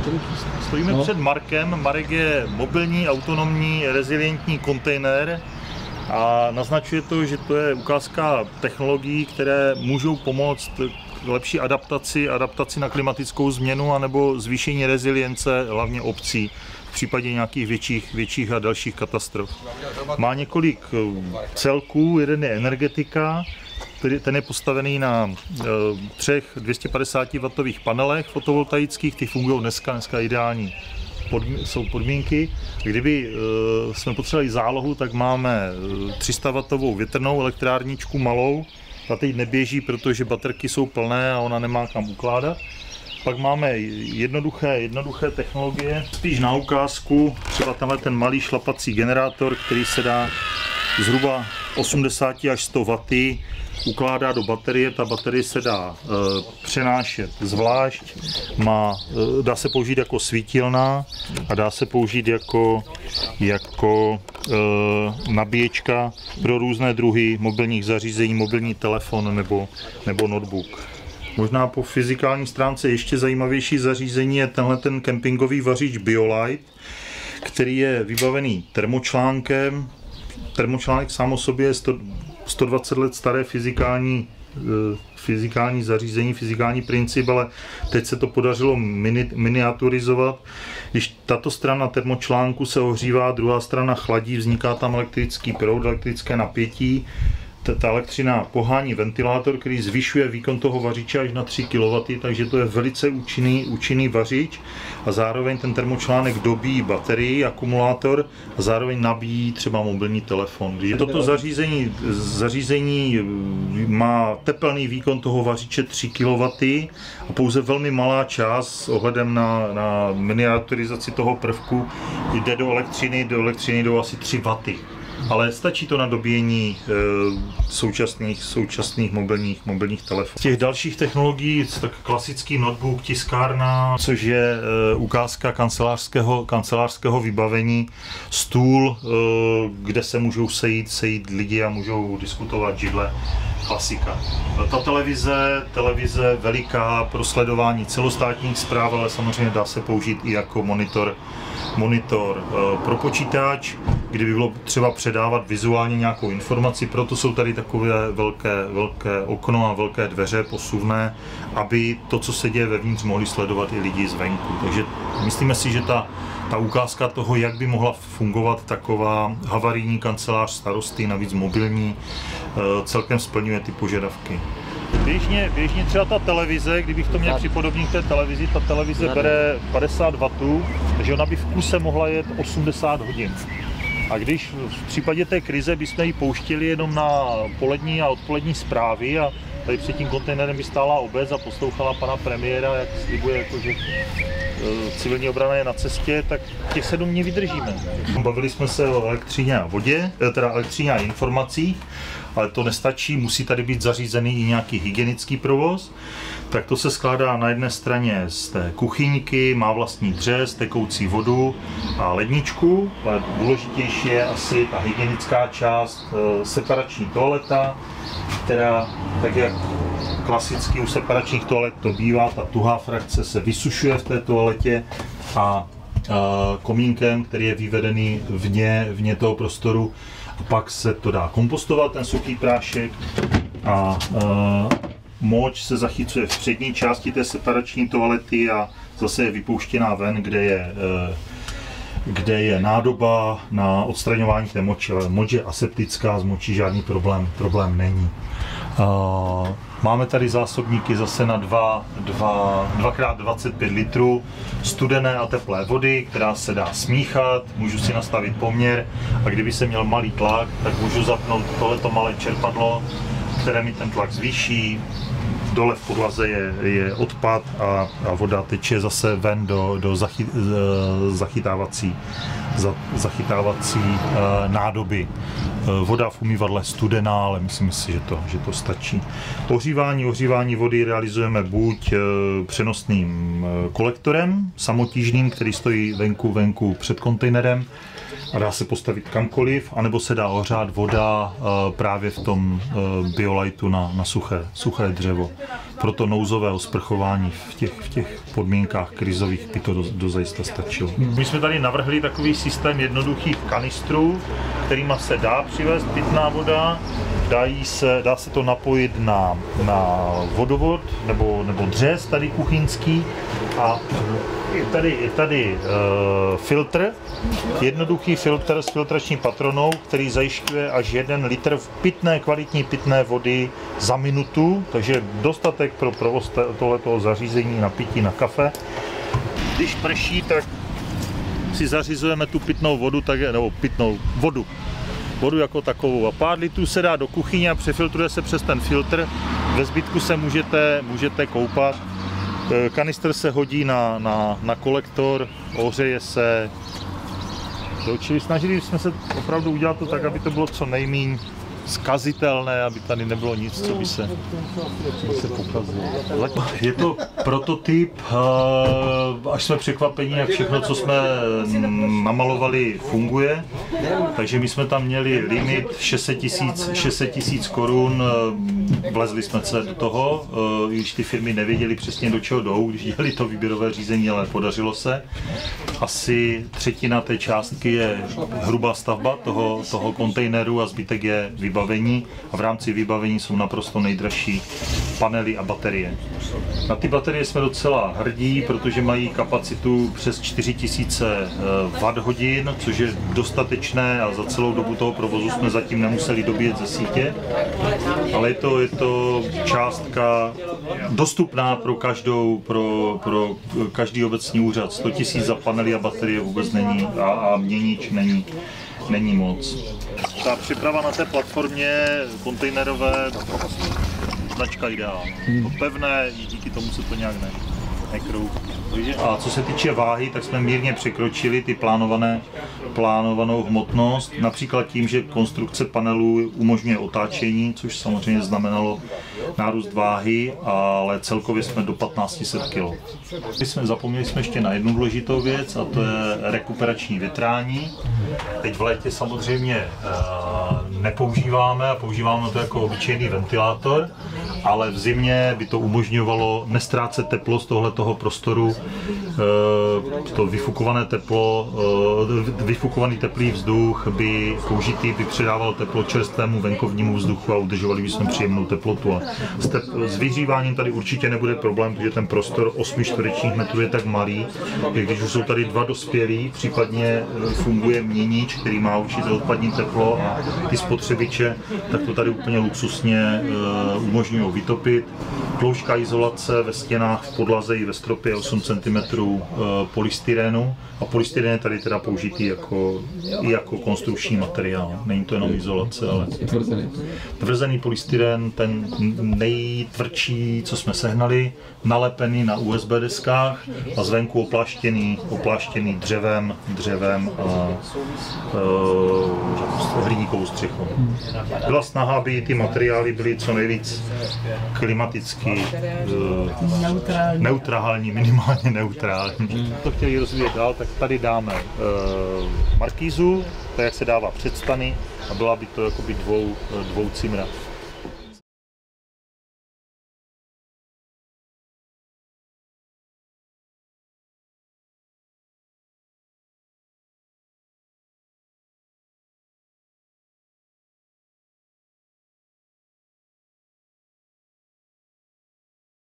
Stojíme před Markem. Marek je mobilní, autonomní, rezilientní kontejner a naznačuje to, že to je ukázka technologií, které můžou pomoct k lepší adaptaci na klimatickou změnu anebo zvýšení rezilience hlavně obcí v případě nějakých větších a dalších katastrof. Má několik celků, jeden je energetika, ten je postavený na 3 250W panelech fotovoltaických, ty fungují dneska ideální. Jsou podmínky. Kdyby jsme potřebovali zálohu, tak máme 300W větrnou elektrárničku malou. Ta teď neběží, protože baterky jsou plné a ona nemá kam ukládat. Pak máme jednoduché technologie, spíš na ukázku, třeba tenhle ten malý šlapací generátor, který se dá zhruba 80 až 100 W ukládá do baterie, ta baterie se dá přenášet zvlášť, dá se použít jako svítilna a dá se použít jako nabíječka pro různé druhy mobilních zařízení, mobilní telefon nebo notebook. Možná po fyzikální stránce ještě zajímavější zařízení je tenhle ten kempingový vařič BioLite, který je vybavený termočlánkem. Termočlánek sám o sobě je 120 let staré fyzikální zařízení, fyzikální princip, ale teď se to podařilo miniaturizovat. Když tato strana termočlánku se ohřívá, druhá strana chladí, vzniká tam elektrický proud, elektrické napětí. Ta elektřina pohání ventilátor, který zvyšuje výkon toho vařiče až na 3 kW, takže to je velice účinný vařič a zároveň ten termočlánek dobíjí baterii, akumulátor a zároveň nabíjí třeba mobilní telefon. Když toto zařízení má tepelný výkon toho vařiče 3 kW a pouze velmi malá část s ohledem na miniaturizaci toho prvku jde do elektřiny jdou asi 3 W. Ale stačí to na dobíjení současných mobilních telefonů. Z těch dalších technologií tak klasický notebook, tiskárna, což je ukázka kancelářského vybavení, stůl, kde se můžou sejít lidi a můžou diskutovat, židle, klasika. Ta televize veliká pro sledování celostátních zpráv, ale samozřejmě dá se použít i jako monitor pro počítač, kdyby bylo třeba předávat vizuálně nějakou informaci, proto jsou tady takové velké okno a velké dveře posuvné, aby to, co se děje vevnitř, mohli sledovat i lidi zvenku. Takže myslíme si, že ta ukázka toho, jak by mohla fungovat taková havarijní kancelář starosty, navíc mobilní, celkem splňuje ty požadavky. Běžně třeba ta televize, kdybych to měl připodobnit k té televizi, ta televize bere 50 W, takže ona by v kuse mohla jet 80 hodin. A když v případě té krize bychom ji pouštili jenom na polední a odpolední zprávy a tady před tím kontejnerem by stála obec a poslouchala pana premiéra, jak slibuje, že civilní obrana je na cestě, tak těch 7 dní vydržíme. Bavili jsme se o elektřině a vodě, teda elektřině a informacích, ale to nestačí, musí tady být zařízený i nějaký hygienický provoz. Tak to se skládá na jedné straně z té kuchyňky, má vlastní dřez, tekoucí vodu a ledničku, ale důležitější je asi ta hygienická část, separační toaleta, která, tak jak klasicky u separačních toalet to bývá, ta tuhá frakce se vysušuje v té toaletě a komínkem, který je vyvedený vně toho prostoru, a pak se to dá kompostovat, ten suchý prášek, a moč se zachycuje v přední části té separační toalety a zase je vypouštěná ven, kde je nádoba na odstraňování té moči, ale moč je aseptická, z močí žádný problém není. Máme tady zásobníky zase na 2x25 litrů studené a teplé vody, která se dá smíchat, můžu si nastavit poměr a kdyby se měl malý tlak, tak můžu zapnout tohleto malé čerpadlo, které mi ten tlak zvýší. Dole v podlaze je odpad a voda teče zase ven do zachytávací nádoby. Voda v umývadle studená, ale myslím si, že to stačí. Ohřívání vody realizujeme buď přenosným kolektorem samotížným, který stojí venku před kontejnerem, a dá se postavit kamkoliv, anebo se dá ohřát voda právě v tom biolightu na suché dřevo. Proto nouzové osprchování v těch podmínkách krizových by to dozajista stačilo. My jsme tady navrhli takový systém jednoduchých kanistrů, kterýma se dá přivést pitná voda, dá se to napojit na vodovod nebo dřez tady kuchyňský a je tady filtr, jednoduchý filtr s filtrační patronou, který zajišťuje až 1 litr kvalitní pitné vody za minutu, takže dostatek pro provoz tohoto zařízení na pití na kafe. Když prší, tak si zařizujeme tu pitnou vodu, nebo pitnou vodu jako takovou. A pár litrů se dá do kuchyně a přefiltruje se přes ten filtr. Ve zbytku se můžete koupat. Kanistr se hodí na kolektor, ohřeje se. Čili snažili jsme se opravdu udělat to tak, aby to bylo co nejméně zkazitelné, aby tady nebylo nic, co by se pokazilo. Je to prototyp, až jsme překvapení, jak všechno, co jsme namalovali, funguje. Takže my jsme tam měli limit 600 000 korun, vlezli jsme se do toho, i když ty firmy nevěděly přesně, do čeho jdou, když dělali to výběrové řízení, ale podařilo se. Asi 1/3 té částky je hrubá stavba toho kontejneru a zbytek je vybavení a v rámci vybavení jsou naprosto nejdražší panely a baterie. Na ty baterie jsme docela hrdí, protože mají kapacitu přes 4000 Wh, což je dostatečné a za celou dobu toho provozu jsme zatím nemuseli dobíjet ze sítě, ale je to částka dostupná pro každý obecní úřad. 100 000 za panely a baterie vůbec není a měnič není moc. Ta příprava na té platformě kontejnerové, značka Ideál. To pevné, díky tomu se to nějak nekroutí. A co se týče váhy, tak jsme mírně překročili ty plánovanou hmotnost, například tím, že konstrukce panelů umožňuje otáčení, což samozřejmě znamenalo nárůst váhy, ale celkově jsme do 1500 kg. Zapomněli jsme ještě na jednu důležitou věc, a to je rekuperační větrání. Teď v létě samozřejmě nepoužíváme a používáme to jako obyčejný ventilátor, ale v zimě by to umožňovalo nestrácet teplo z tohoto prostoru, to vyfukovaný teplý vzduch použitý by předával teplo čerstvému venkovnímu vzduchu a udržovali bychom příjemnou teplotu. A s vyhříváním tady určitě nebude problém, protože ten prostor 8 čtverečních metrů je tak malý, že když už jsou tady 2 dospělí, případně funguje měnič, který má určité odpadní teplo a ty spotřebiče, tak to tady úplně luxusně umožňují vytopit. Ploušťka izolace ve stěnách, v podlaze i ve stropě 8 cm polystyrenu a polystyren je tady teda použitý jako konstrukční materiál. Není to jenom izolace, ale tvrzený polystyren, ten nejtvrdší, co jsme sehnali, nalepený na USB deskách a zvenku opláštěný dřevem a hliníkovou střechou. Byla snaha, aby ty materiály byly co nejvíc klimaticky neutrální, minimálně neutrální. To chtěli rozvíjet dál, tak tady dáme markízu, tak jak se dává před stany, a byla by to jakoby dvoucimra.